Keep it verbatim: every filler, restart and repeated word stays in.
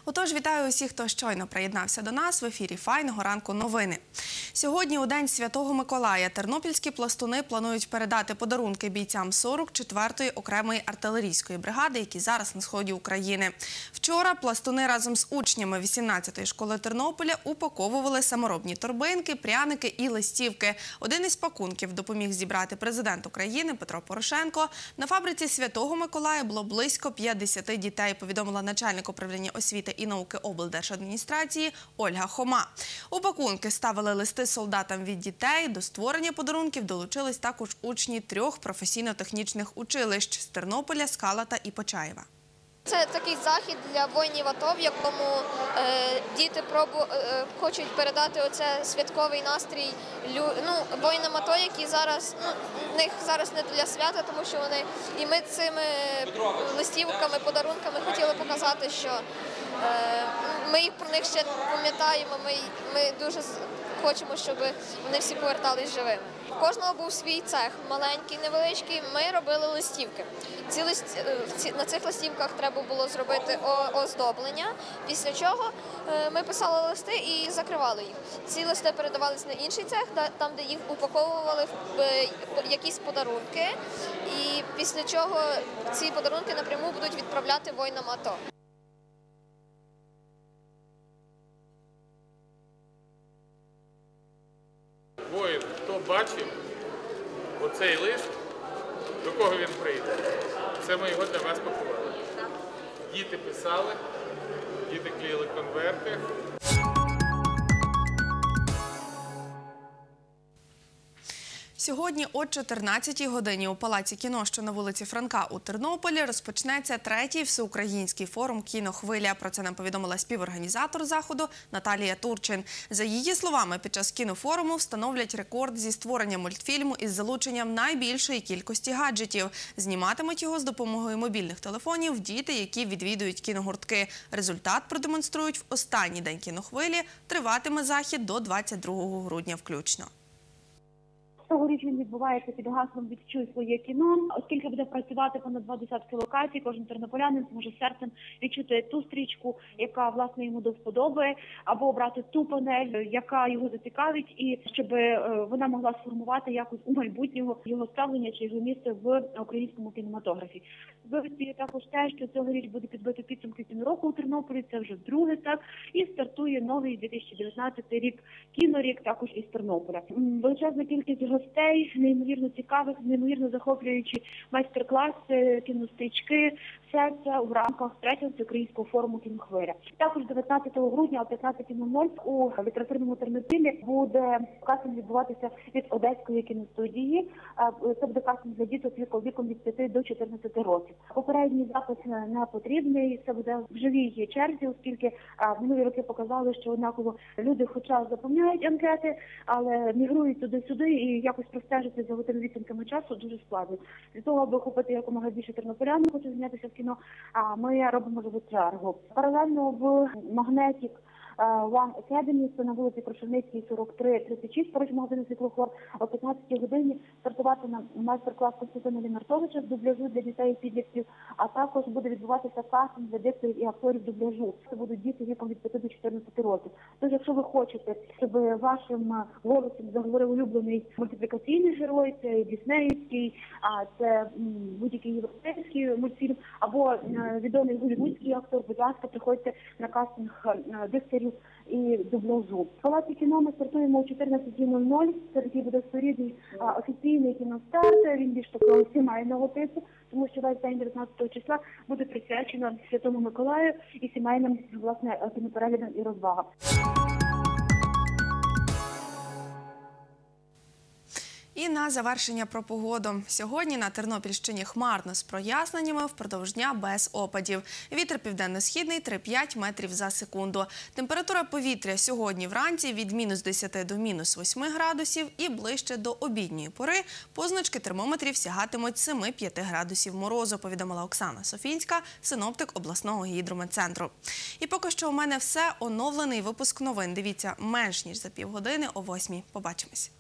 Отож, вітаю усіх, хто щойно приєднався до нас в ефірі «Файного ранку новини». Сьогодні, у День Святого Миколая, тернопільські пластуни планують передати подарунки бійцям сорок четвертої окремої артилерійської бригади, які зараз на сході України. Вчора пластуни разом з учнями вісімнадцятої школи Тернополя упаковували саморобні торбинки, пряники і листівки. Один із пакунків допоміг зібрати президент України Петро Порошенко. На фабриці Святого Миколая було близько п'ятдесят дітей, повідомила начальник управління освіти і науки облдержадміністрації Ольга Хома. У пакунки ставили листи солдатам від дітей. До створення подарунків долучились також учні трьох професійно-технічних училищ – з Тернополя, Скалата і Почаєва. Це такий захід для воїнів АТО, в якому е, діти пробу, е, хочуть передати оце святковий настрій лю, ну, воїнам АТО, які зараз, ну, в них зараз не для свята, тому що вони, і ми цими листівками, подарунками хотіли показати, що е, ми їх про них ще пам'ятаємо, ми, ми дуже хочемо, щоб вони всі повертались живими. У кожного був свій цех, маленький, невеличкий, ми робили листівки. Ці лист... На цих листівках треба було зробити оздоблення, після чого ми писали листи і закривали їх. Ці листи передавалися на інший цех, там, де їх упаковували в якісь подарунки, і після чого ці подарунки напряму будуть відправляти воїнам АТО. Воїн, хто бачив оцей лист, до кого він прийде, це ми його для вас пакували. Діти писали, діти клеїли конверти. Сьогодні о чотирнадцятій годині у Палаці кіно, що на вулиці Франка у Тернополі, розпочнеться третій всеукраїнський форум «Кінохвиля». Про це нам повідомила співорганізатор заходу Наталія Турчин. За її словами, під час кінофоруму встановлять рекорд зі створення мультфільму із залученням найбільшої кількості гаджетів. Зніматимуть його з допомогою мобільних телефонів діти, які відвідують кіногуртки. Результат продемонструють в останній день кінохвилі. Триватиме захід до двадцять другого грудня включно. Цьогоріч він відбувається під гаслом «Відчуй своє кіно», оскільки буде працювати понад два десятки локацій, кожен тернополянин зможе серцем відчути ту стрічку, яка, власне, йому до вподоби, або обрати ту панель, яка його зацікавить, і щоб вона могла сформувати якось у майбутнього його ставлення чи його місце в українському кінематографі. Звичайно, також те, що цьогоріч буде підбито підсумки кінороку у Тернополі, це вже вдруге, так, і стартує новий дві тисячі дев'ятнадцятий рік, кінорік, також із Тернополя. Величезна кількість гостей, неймовірно цікавих, неймовірно захоплюючі майстер-класи, кінострічки, все це в рамках третього всеукраїнського форуму «Кінохвиля». Також дев'ятнадцятого грудня о п'ятнадцятій нуль нуль у літературному Тернопіллі буде кастинг відбуватися від Одеської кіностудії. Це буде кастинг для діток віком від п'яти до чотирнадцяти років. Попередній запис не потрібний, це буде в живій черзі, оскільки минулі роки показали, що однаково люди хоча заповняють анкети, але мігрують туди-сюди і якось простежити за готовими відтинками часу дуже складно. Для того, аби охопити якомога більше тернополян, хочуть знятися в кіно, ми робимо живу чергу. Паралельно в «Магнетік» One Academy, це на вулиці Крошельницькій, сорок три тридцять шість, поруч магазину «Світлофор», о п'ятнадцятій годині стартуватиме майстер-клас Костянтина Лінартовича з дубляжу для дітей і підлітків, а також буде відбуватися кастинг для дикторів і акторів дубляжу. Це будуть діти віком від п'яти до чотирнадцяти років. Тож, якщо ви хочете, щоб вашим голосом заговорив улюблений мультиплікаційний герой, це діснеївський, а це будь-який європейський мультфільм, або відомий голлівудський актор, будь ласка, приходьте на кастинг дикторів і дубляжу. В Палаці кіно ми стартуємо о чотирнадцятій нуль нуль. Це такий буде своєрідний офіційний кіностарт, він більш такого сімейного типу, тому що весь день дев'ятнадцятого числа буде присвячено Святому Миколаю і сімейним, власне, кінопереглядам і розвагам. І на завершення про погоду. Сьогодні на Тернопільщині хмарно з проясненнями, впродовж дня без опадів. Вітер південно-східний три-п'ять метрів за секунду. Температура повітря сьогодні вранці від мінус десяти до мінус восьми градусів і ближче до обідньої пори позначки термометрів сягатимуть семи-п'яти градусів морозу, повідомила Оксана Софінська, синоптик обласного гідрометцентру. І поки що у мене все. Оновлений випуск новин дивіться менш ніж за півгодини о восьмій. Побачимось.